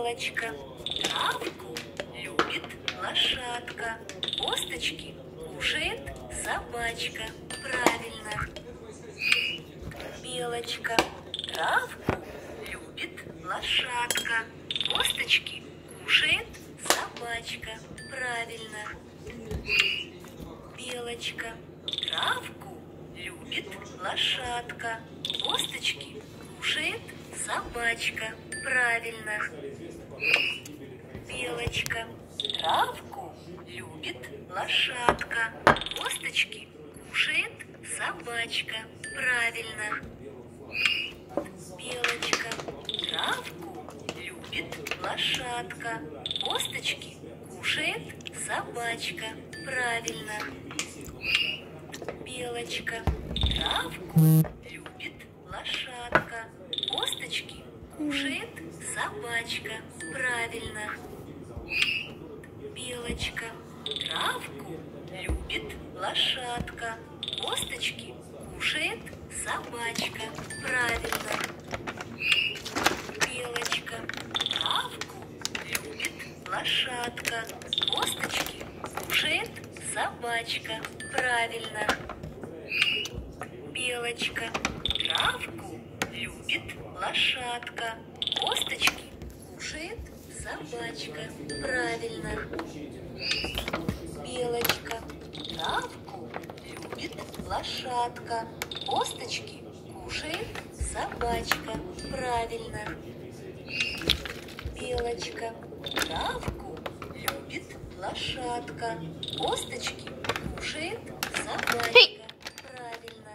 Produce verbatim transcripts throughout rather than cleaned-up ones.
Белочка, травку любит лошадка, косточки кушает собачка. Правильно. Белочка, травку любит лошадка, косточки кушает собачка. Правильно. Белочка, травку любит лошадка, косточки кушает собачка. Правильно. Белочка, травку любит лошадка, косточки кушает собачка. Правильно. Белочка, травку любит лошадка, косточки кушает собачка. Правильно. Белочка, травку любит лошадка, косточки кушает собачка. Правильно. Белочка, травку любит лошадка, косточки кушает собачка. Правильно. Белочка, травку любит лошадка, косточки кушает собачка. Правильно. Белочка, травку любит лошадка, косточки кушает собачка. Правильно. Белочка, травку любит лошадка, косточки кушает собачка. Правильно. Белочка, травку любит лошадка, косточки кушает собачка. Правильно.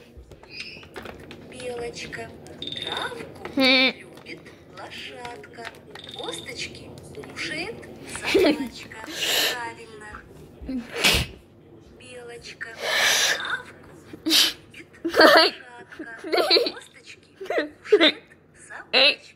Белочка, травку любит лошадка, косточки кушает собачка. Правильно. Белочка, травку любит лошадка, косточки кушает собачка.